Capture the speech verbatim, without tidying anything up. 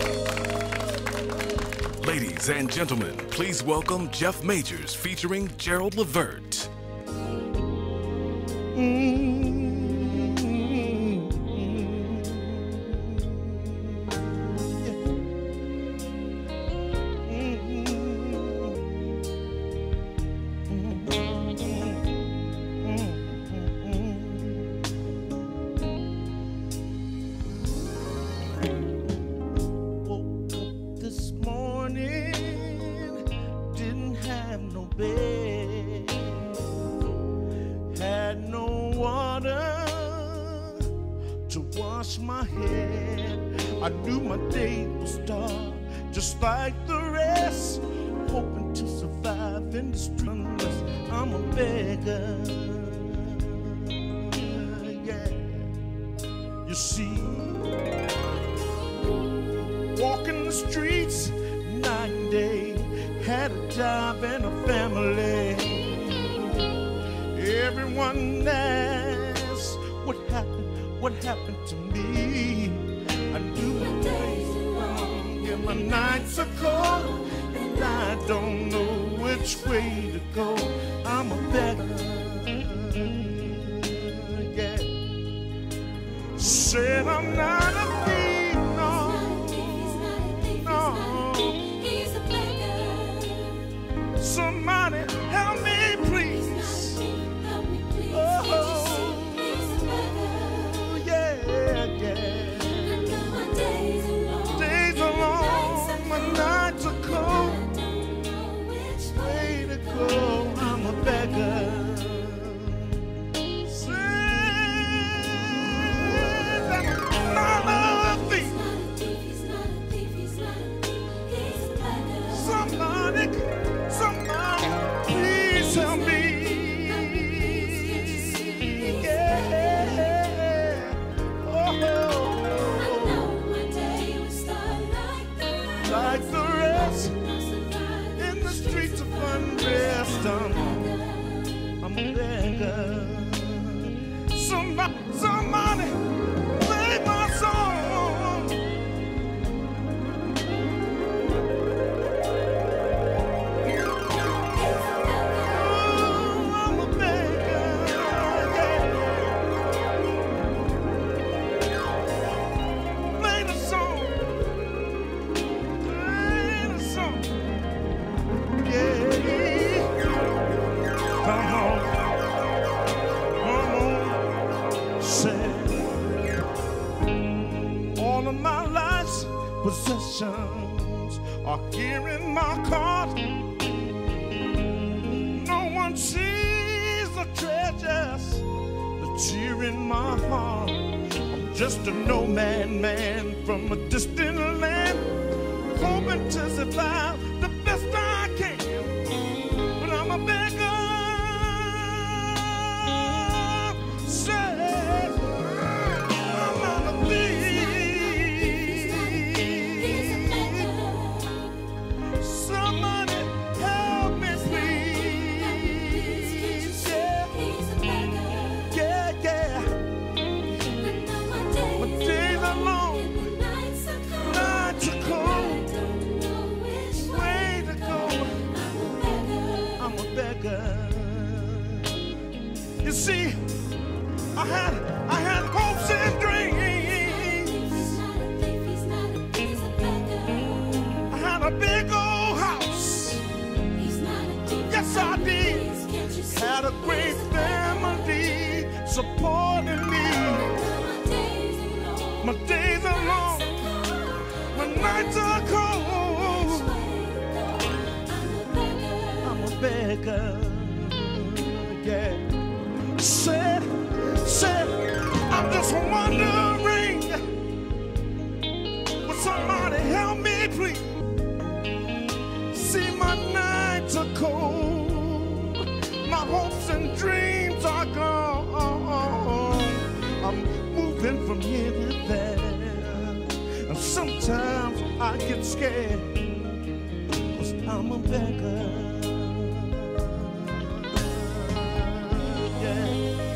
Ladies and gentlemen, please welcome Jeff Majors featuring Gerald Levert. Had no water to wash my head. I knew my day would start just like the rest, hoping to survive in the streets. I'm a beggar, yeah. You see, walking the streets night and day, had a job and a family. Everyone asks what happened, what happened to me. I knew my days are long and my nights are cold, and I don't know which way to go. I'm a beggar, yeah. Said I'm not a thief, no, no. He's a beggar. Somebody help me, please. I'm a beggar. Says I'm not a thief. Somebody, somebody, please help me. Yeah. Oh, like the rest. In the streets of unrest, I'm, I'm a beggar. Somebody, somebody, play my song. Oh, I'm a beggar, yeah. Play the song. Play the song. Come on, come on, say. All of my life's possessions are here in my cart. No one sees the treasures that's here in my heart. I'm just a nomad man from a distant land, hoping to survive the best I can. But I'm a beggar. Said I'm not a thief. Somebody help me, please. Yeah, yeah, yeah. My days are long, nights are cold. Way to go. I'm a beggar. You see, I had, I had hopes and dreams. I had a big old house. Yes, I did. Had a great family supporting me. My days are long, my nights are cold. I'm a beggar, yeah. Said, said, I'm just wondering, would somebody help me, please? See, my nights are cold, my hopes and dreams are gone. I'm moving from here to there, and sometimes I get scared, 'cause I'm a beggar. Yeah.